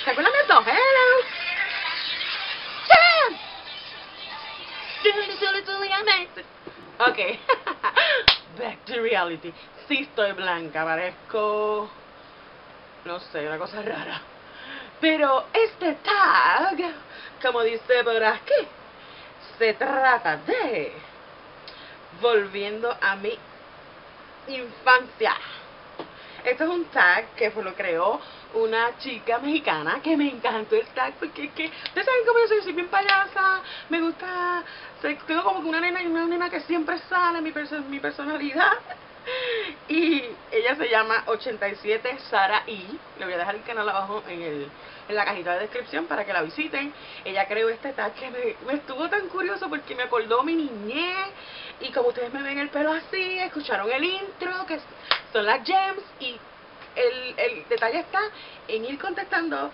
¿Se acuerdan de esto? Hello. Ok. Back to reality. Sí estoy blanca, parezco... no sé, una cosa rara. Pero este tag, como dice por aquí, se trata de volviendo a mi infancia. Este es un tag que lo creó una chica mexicana, que me encantó el tag porque es que, ustedes saben cómo yo soy bien payasa, me gusta, tengo como que una nena que siempre sale, mi personalidad. Y ella se llama 87 Sara E. Le voy a dejar el canal abajo en la cajita de descripción para que la visiten. Ella creó este tag que me estuvo tan curioso porque me acordó mi niñez. Y como ustedes me ven el pelo así, escucharon el intro, que son las gems. Y el detalle está en ir contestando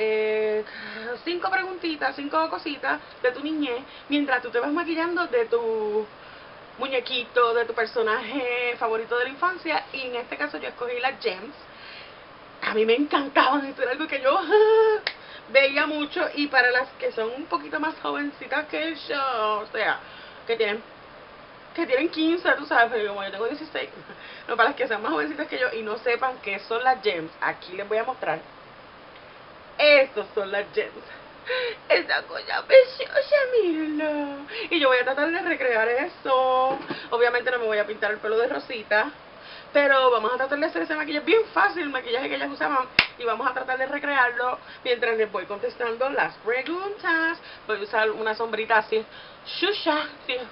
5 preguntitas, 5 cositas de tu niñez, mientras tú te vas maquillando de tu muñequito, de tu personaje favorito de la infancia. Y en este caso yo escogí las gems. A mí me encantaban, esto era algo que yo veía mucho. Y para las que son un poquito más jovencitas que yo, o sea, que tienen 15, tú sabes, pero como yo tengo 16, no, para las que sean más jovencitas que yo y no sepan qué son las gems, aquí les voy a mostrar. Estos son las gems. Esta cosa preciosa, mírenla. Y yo voy a tratar de recrear eso. Obviamente no me voy a pintar el pelo de rosita, pero vamos a tratar de hacer ese maquillaje bien fácil, el maquillaje que ellas usaban. Y vamos a tratar de recrearlo mientras les voy contestando las preguntas. Voy a usar una sombrita así, fuchsia,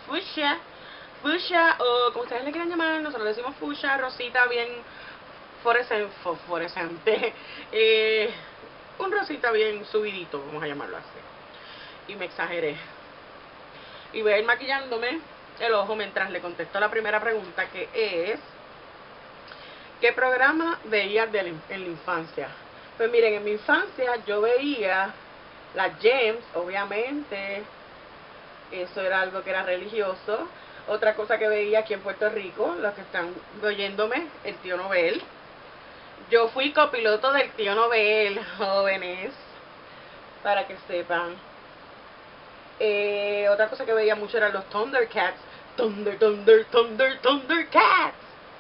o como ustedes le quieran llamar. Nosotros le decimos fuchsia, rosita bien fosforescente. Un rosita bien subidito, vamos a llamarlo así. Y me exageré. Y voy a ir maquillándome el ojo mientras le contesto la primera pregunta, que es: ¿qué programa veías en la infancia? Pues miren, en mi infancia yo veía las gems, obviamente. Eso era algo que era religioso. Otra cosa que veía aquí en Puerto Rico, los que están oyéndome, el tío Nobel. Yo fui copiloto del tío Nobel, jóvenes, para que sepan. Otra cosa que veía mucho eran los Thundercats. Thundercats.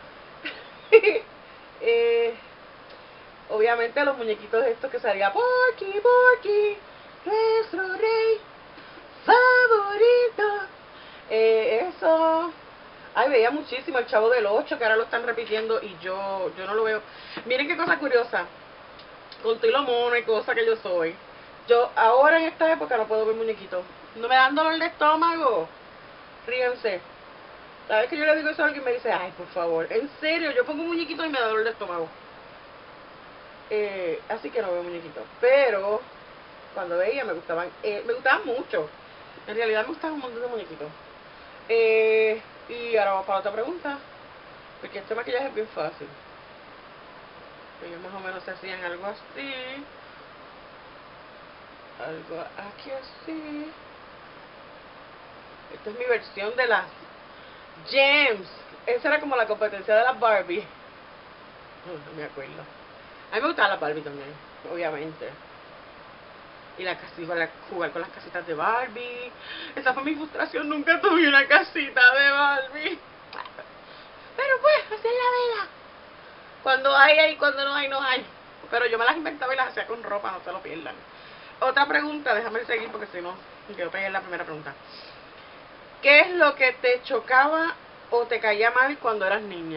Obviamente los muñequitos estos que salía Porky, nuestro rey favorito. Eso. Ay, veía muchísimo el Chavo del 8, que ahora lo están repitiendo y yo no lo veo. Miren qué cosa curiosa, con todo lo mono y cosa que yo soy. Yo ahora en esta época no puedo ver muñequitos. No me dan dolor de estómago. Ríense. La vez que yo le digo eso a alguien me dice, ay, por favor, en serio, yo pongo un muñequito y me da dolor de estómago. Así que no veo muñequitos. Pero cuando veía me gustaban mucho. En realidad me gustaban un montón de muñequitos. Y ahora vamos para otra pregunta, porque este maquillaje es bien fácil. Ellos más o menos se hacían algo así, algo aquí así. Esta es mi versión de las gems. Esa era como la competencia de las Barbie. No me acuerdo. A mí me gustaban las Barbie también, obviamente. Y la casita, para jugar con las casitas de Barbie. Esa fue mi frustración, nunca tuve una casita de Barbie. Pero pues, así es la vida. Cuando hay, cuando no hay, no hay. Pero yo me las inventaba y las hacía con ropa, no se lo pierdan. Otra pregunta, déjame seguir porque si no, yo pegué la primera pregunta. ¿Qué es lo que te chocaba o te caía mal cuando eras niña?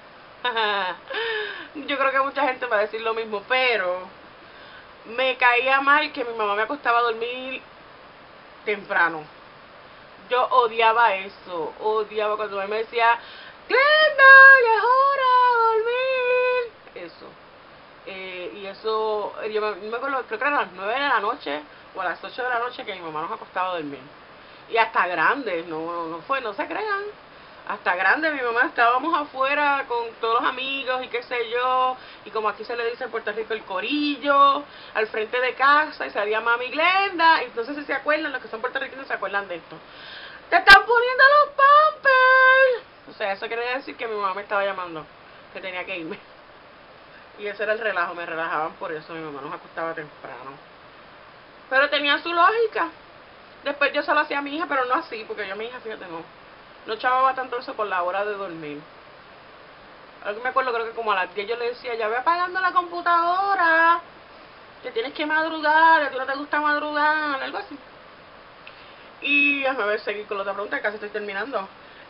Yo creo que mucha gente va a decir lo mismo, pero me caía mal que mi mamá me acostaba a dormir temprano. Yo odiaba eso, odiaba cuando mi mamá me decía, Glenda, ya es hora de dormir. Eso. Y eso, yo me acuerdo, creo que eran las 9 de la noche o a las 8 de la noche que mi mamá nos acostaba a dormir. Y hasta grande, no se crean. Hasta grande, mi mamá, estábamos afuera con todos los amigos y qué sé yo, y como aquí se le dice en Puerto Rico, el corillo, al frente de casa, y salía mami Glenda, y entonces si se acuerdan, los que son puertorriqueños se acuerdan de esto. ¡Te están poniendo los pampers! O sea, eso quiere decir que mi mamá me estaba llamando, que tenía que irme. Y ese era el relajo, me relajaban por eso, mi mamá nos acostaba temprano. Pero tenía su lógica. Después yo solo hacía a mi hija, pero no así, porque yo a mi hija, fíjate, no chavaba tanto eso por la hora de dormir. Algo me acuerdo, creo que como a las 10 yo le decía, ya voy apagando la computadora, que tienes que madrugar, a ti no te gusta madrugar, algo así. Y déjame ver, seguir con la otra pregunta, casi estoy terminando.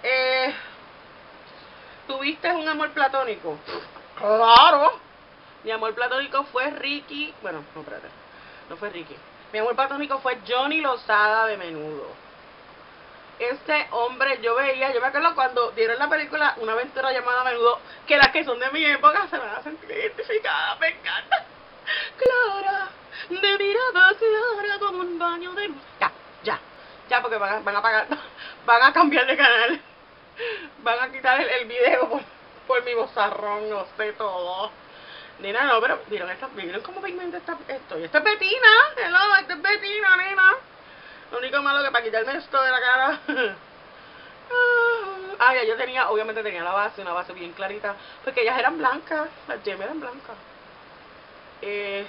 ¿Tuviste un amor platónico? ¡Claro! Mi amor platónico fue Ricky. Bueno, no, espérate. No fue Ricky. Mi amor platónico fue Johnny Lozada de Menudo. Este hombre, yo me acuerdo cuando dieron la película Una aventura llamada Menudo, que las que son de mi época se van a sentir identificadas, me encanta. Clara, de mirada clara como un baño de luz. Ya, porque van a pagar, van a cambiar de canal. Van a quitar el video por mi bozarrón, no sé todo. Nena, no, pero ¿vieron cómo pigmenta esto? Y esto es Betina, hello, esto es Betina, nena. Lo único malo que para quitarme esto de la cara. Ya yo tenía, obviamente tenía la base, una base bien clarita, porque ellas eran blancas, las gemas eran blancas. ¿Qué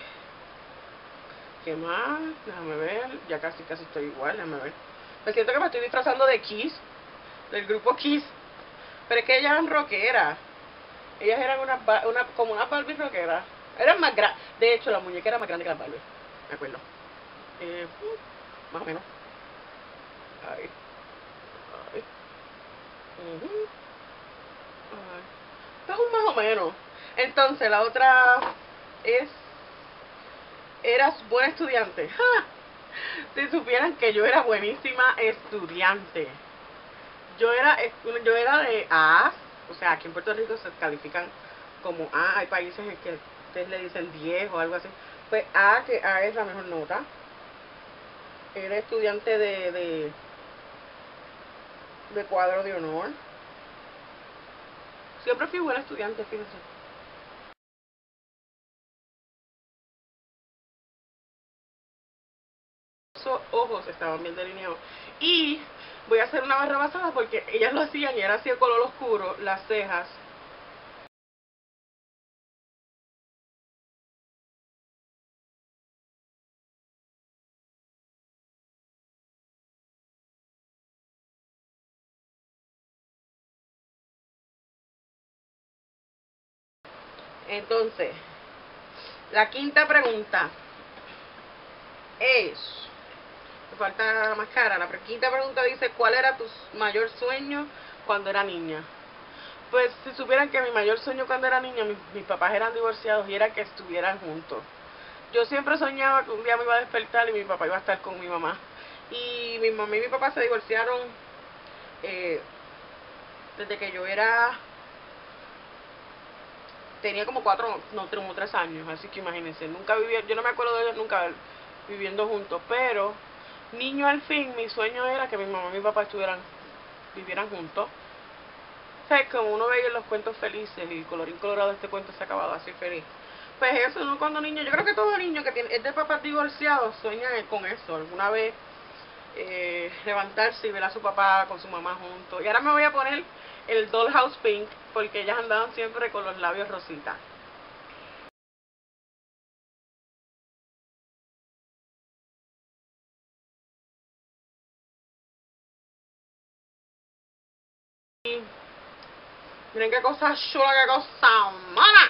más? Déjame ver, ya casi estoy igual, déjame ver. Me siento que me estoy disfrazando de Kiss, del grupo Kiss, pero es que ellas eran rockeras. Ellas eran como una Barbie rockera. Eran más grandes. De hecho, la muñeca era más grande que la Barbie. Me acuerdo. Más o menos. Ay. Ay. Ay. Esto es un más o menos. Entonces, la otra es... Eras buena estudiante. ¡Ja! Si supieran que yo era buenísima estudiante. Yo era de A. O sea, aquí en Puerto Rico se califican como A. Hay países en que ustedes le dicen 10 o algo así. Pues A, que A es la mejor nota. Era estudiante de cuadro de honor. Siempre fui buena estudiante, fíjense. Esos ojos estaban bien delineados. Y voy a hacer una barra basada porque ellas lo hacían y era así el color oscuro, las cejas. Entonces, la quinta pregunta es, me falta la máscara, la quinta pregunta dice, ¿cuál era tu mayor sueño cuando era niña? Pues si supieran que mi mayor sueño cuando era niña, mis papás eran divorciados y era que estuvieran juntos. Yo siempre soñaba que un día me iba a despertar y mi papá iba a estar con mi mamá. Y mi mamá y mi papá se divorciaron desde que yo tenía como 3 años, así que imagínense, yo no me acuerdo de ellos nunca viviendo juntos, pero niño al fin, mi sueño era que mi mamá y mi papá vivieran juntos. O sea, como uno veía en los cuentos felices y colorín colorado este cuento se ha acabado así feliz. Pues eso, uno cuando niño, yo creo que todo niño que es de papás divorciados sueña con eso, alguna vez levantarse y ver a su papá con su mamá juntos. Y ahora me voy a poner el Dollhouse Pink porque ellas andaban siempre con los labios rositas. Y miren qué cosa chula, qué cosa mala.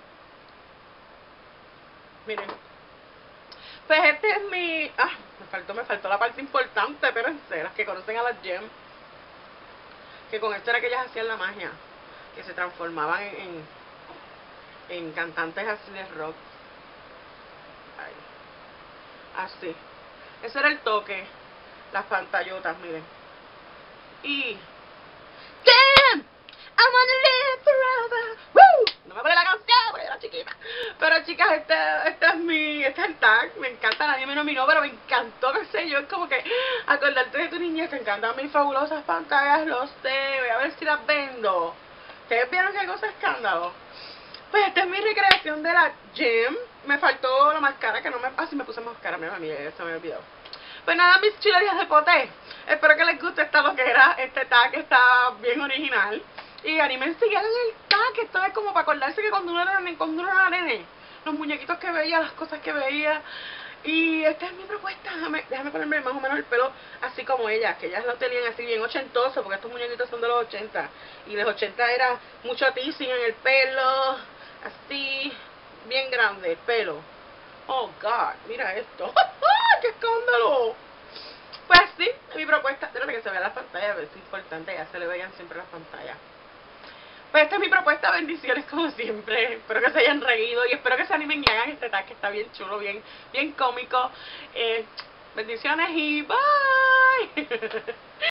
Miren. Pues este es mi... me faltó la parte importante, pero en serio, las que conocen a las Gem, que con esto era que ellas hacían la magia, que se transformaban en cantantes así de rock. Ay, así. Ese era el toque, las pantallotas, miren. Y... Damn, I wanna live forever. Woo. No me acuerdo la canción porque era chiquita. Pero chicas, este es el tag. Me encanta, nadie me nominó, pero me encantó, qué sé yo. Es como que acordarte de tu niñez. Te encantan mis fabulosas pantallas, lo sé. Voy a ver si las vendo. ¿Ustedes vieron qué cosa escándalo? Pues esta es mi recreación de la Gem. Me faltó la máscara, que no me... sí me puse máscara, mira, se me olvidó. Pues nada, mis chulerías de poté. Espero que les guste esta loquera. Este tag está bien original. Y anímense, sigan el tag. tag, esto es como para acordarse que cuando uno era nene, los muñequitos que veía, las cosas que veía. Y esta es mi propuesta. Déjame ponerme más o menos el pelo así como ellas, que ellas lo tenían así bien ochentoso, porque estos muñequitos son de los 80. Y los 80 era mucho teasing en el pelo, así, bien grande el pelo. Oh God, mira esto. ¡Qué escándalo! Pues sí, mi propuesta. Déjame que se vea la pantalla, a ver si es importante, ya se le vean siempre las pantallas. Pues esta es mi propuesta, bendiciones como siempre. Espero que se hayan reído y espero que se animen y hagan este tag que está bien chulo, bien cómico. Bendiciones y bye.